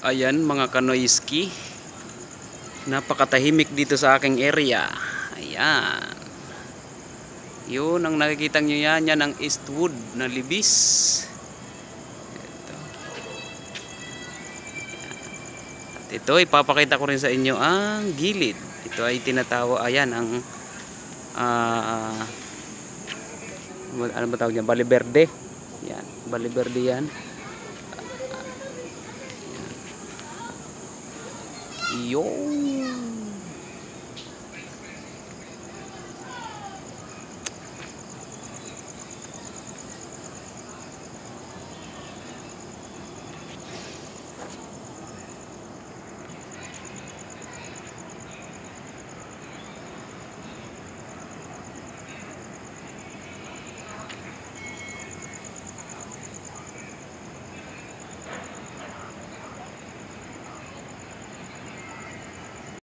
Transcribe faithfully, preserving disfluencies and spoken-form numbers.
Ayan mga kanoiski, napakatahimik dito sa aking area. Ayan, yun ang nakikita nyo, yan yan ang Eastwood na libis. Ito. At ito ipapakita ko rin sa inyo ang gilid. Ito ay tinatawag, ayan ang uh, ano ba tawag niya, Baliverde. Yan, Baliverde yan. Yo.